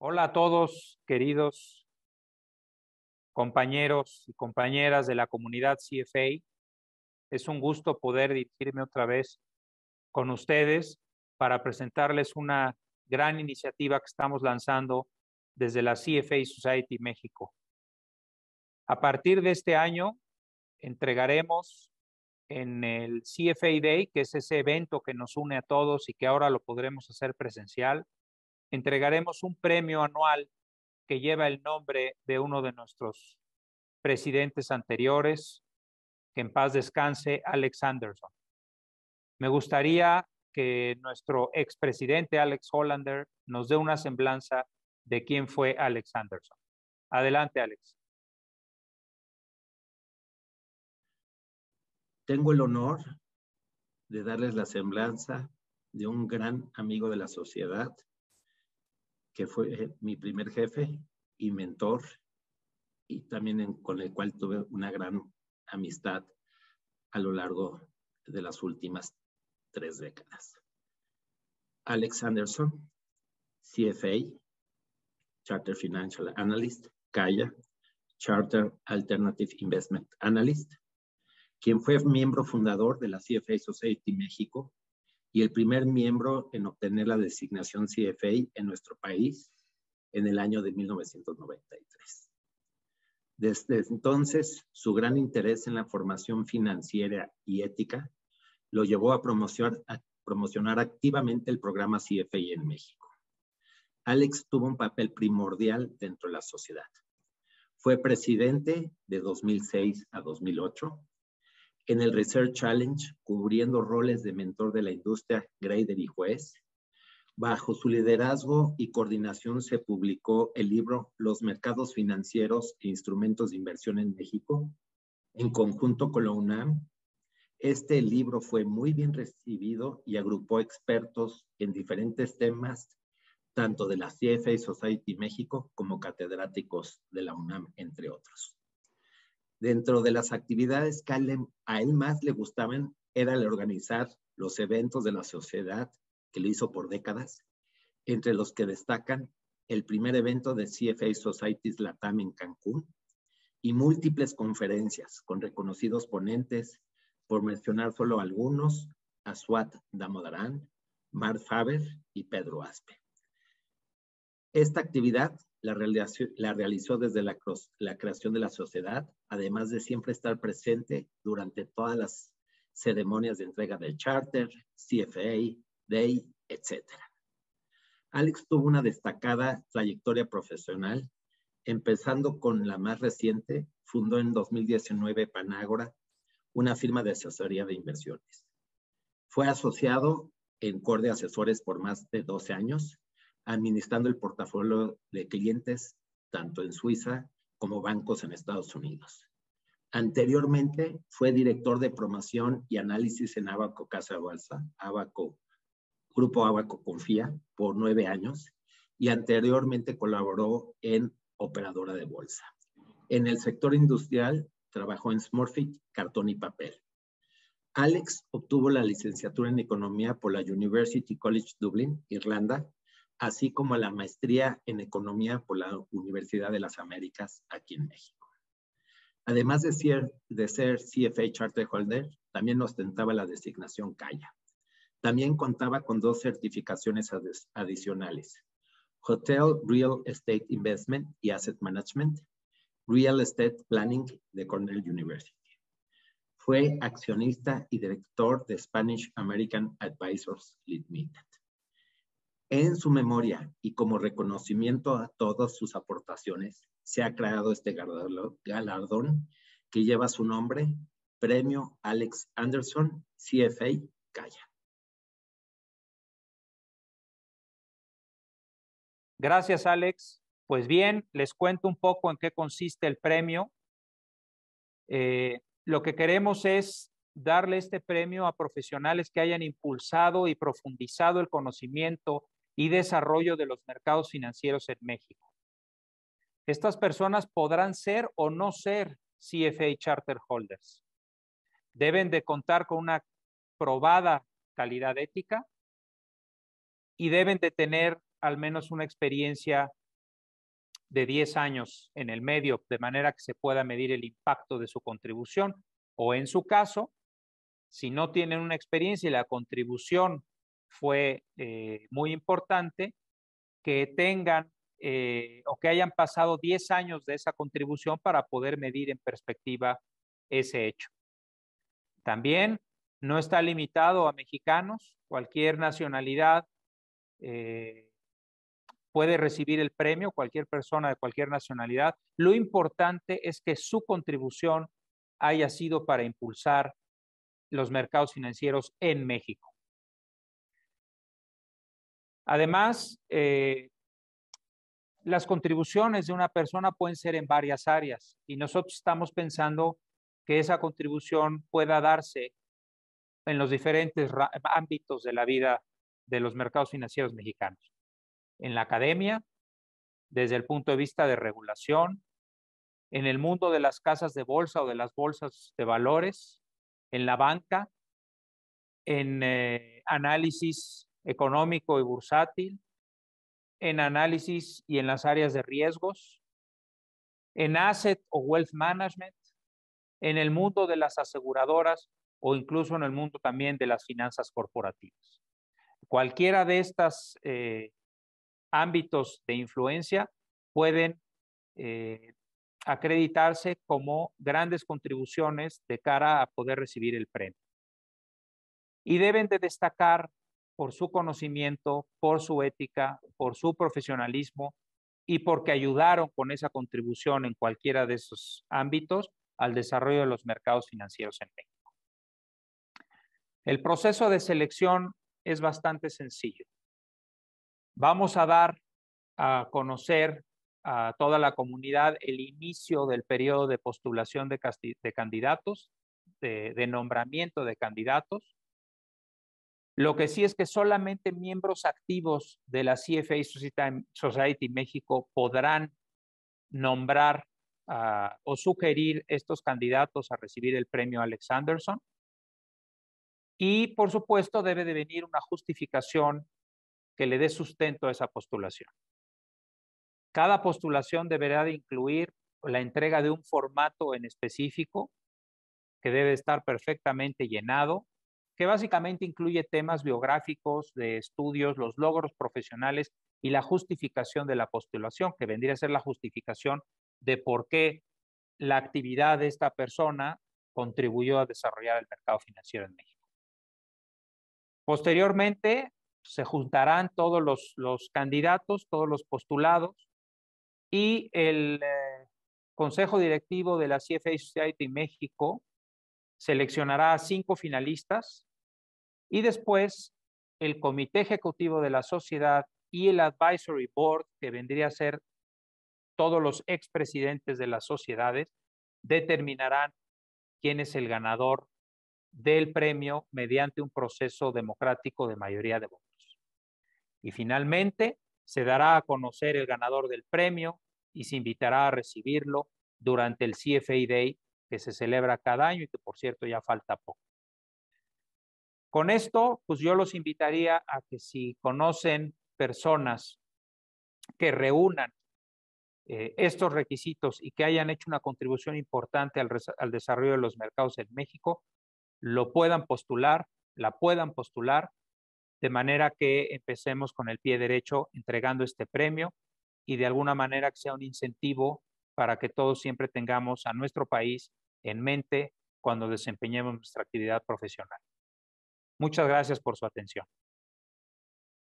Hola a todos, queridos compañeros y compañeras de la comunidad CFA. Es un gusto poder dirigirme otra vez con ustedes para presentarles una gran iniciativa que estamos lanzando desde la CFA Society México. A partir de este año, entregaremos en el CFA Day, que es ese evento que nos une a todos y que ahora lo podremos hacer presencial, entregaremos un premio anual que lleva el nombre de uno de nuestros presidentes anteriores, que en paz descanse, Alex Anderson. Me gustaría que nuestro expresidente Alex Hollander nos dé una semblanza de quién fue Alex Anderson. Adelante, Alex. Tengo el honor de darles la semblanza de un gran amigo de la sociedad, que fue mi primer jefe y mentor, y también con el cual tuve una gran amistad a lo largo de las últimas 3 décadas. Alex Anderson, CFA, Charter Financial Analyst, CAIA, Charter Alternative Investment Analyst, quien fue miembro fundador de la CFA Society México y el primer miembro en obtener la designación CFA en nuestro país en el año de 1993. Desde entonces, su gran interés en la formación financiera y ética lo llevó a promocionar activamente el programa CFA en México. Alex tuvo un papel primordial dentro de la sociedad. Fue presidente de 2006 a 2008 en el Research Challenge, cubriendo roles de mentor de la industria, grader y juez. Bajo su liderazgo y coordinación se publicó el libro Los mercados financieros e instrumentos de inversión en México, en conjunto con la UNAM. Este libro fue muy bien recibido y agrupó expertos en diferentes temas, tanto de la CFA Society México como catedráticos de la UNAM, entre otros. Dentro de las actividades que a él más le gustaban era el organizar los eventos de la sociedad, que lo hizo por décadas, entre los que destacan el primer evento de CFA Societies Latam en Cancún y múltiples conferencias con reconocidos ponentes, por mencionar solo algunos, Aswat Damodaran, Mark Faber y Pedro Aspe. Esta actividad la realizó desde la creación de la sociedad, además de siempre estar presente durante todas las ceremonias de entrega del charter, CFA, Day, etc. Alex tuvo una destacada trayectoria profesional, empezando con la más reciente. Fundó en 2019 Panágora, una firma de asesoría de inversiones. Fue asociado en Core de Asesores por más de 12 años, administrando el portafolio de clientes tanto en Suiza como bancos en Estados Unidos. Anteriormente fue director de promoción y análisis en Abaco Casa Bolsa, Grupo Abaco Confía, por 9 años, y anteriormente colaboró en Operadora de Bolsa. En el sector industrial trabajó en Smurfit, cartón y papel. Alex obtuvo la licenciatura en Economía por la University College Dublin, Irlanda, así como la maestría en Economía por la Universidad de las Américas, aquí en México. Además de ser CFA Charter Holder, también ostentaba la designación CAIA. También contaba con 2 certificaciones adicionales: Hotel Real Estate Investment y Asset Management, Real Estate Planning de Cornell University. Fue accionista y director de Spanish American Advisors Limited. En su memoria y como reconocimiento a todas sus aportaciones, se ha creado este galardón que lleva su nombre, Premio Alex Anderson, CFA CAIA. Gracias, Alex. Pues bien, les cuento un poco en qué consiste el premio. Lo que queremos es darle este premio a profesionales que hayan impulsado y profundizado el conocimiento y desarrollo de los mercados financieros en México. Estas personas podrán ser o no ser CFA Charter Holders. Deben de contar con una probada calidad ética y deben de tener al menos una experiencia de 10 años en el medio, de manera que se pueda medir el impacto de su contribución, o en su caso, si no tienen una experiencia y la contribución fue muy importante, que tengan o que hayan pasado 10 años de esa contribución para poder medir en perspectiva ese hecho. También no está limitado a mexicanos, cualquier nacionalidad puede recibir el premio, cualquier persona de cualquier nacionalidad. Lo importante es que su contribución haya sido para impulsar los mercados financieros en México. Además, las contribuciones de una persona pueden ser en varias áreas y nosotros estamos pensando que esa contribución pueda darse en los diferentes ámbitos de la vida de los mercados financieros mexicanos. En la academia, desde el punto de vista de regulación, en el mundo de las casas de bolsa o de las bolsas de valores, en la banca, en análisis económico y bursátil, en análisis y en las áreas de riesgos, en asset o wealth management, en el mundo de las aseguradoras o incluso en el mundo también de las finanzas corporativas. Cualquiera de estos ámbitos de influencia pueden acreditarse como grandes contribuciones de cara a poder recibir el premio. Y deben de destacar por su conocimiento, por su ética, por su profesionalismo y porque ayudaron con esa contribución en cualquiera de esos ámbitos al desarrollo de los mercados financieros en México. El proceso de selección es bastante sencillo. Vamos a dar a conocer a toda la comunidad el inicio del periodo de postulación de candidatos, de nombramiento de candidatos. Lo que sí es que solamente miembros activos de la CFA Society México podrán nombrar o sugerir estos candidatos a recibir el premio Alex Anderson. Y, por supuesto, debe de venir una justificación que le dé sustento a esa postulación. Cada postulación deberá de incluir la entrega de un formato en específico que debe estar perfectamente llenado, que básicamente incluye temas biográficos de estudios, los logros profesionales y la justificación de la postulación, que vendría a ser la justificación de por qué la actividad de esta persona contribuyó a desarrollar el mercado financiero en México. Posteriormente, se juntarán todos los candidatos, todos los postulados, y el Consejo Directivo de la CFA Society México seleccionará a 5 finalistas y después el Comité Ejecutivo de la Sociedad y el Advisory Board, que vendría a ser todos los expresidentes de las sociedades, determinarán quién es el ganador del premio mediante un proceso democrático de mayoría de votos. Y finalmente se dará a conocer el ganador del premio y se invitará a recibirlo durante el CFA Day, que se celebra cada año y que, por cierto, ya falta poco. Con esto, pues yo los invitaría a que si conocen personas que reúnan estos requisitos y que hayan hecho una contribución importante al desarrollo de los mercados en México, lo puedan postular, la puedan postular, de manera que empecemos con el pie derecho entregando este premio y de alguna manera que sea un incentivo para que todos siempre tengamos a nuestro país en mente cuando desempeñemos nuestra actividad profesional. Muchas gracias por su atención.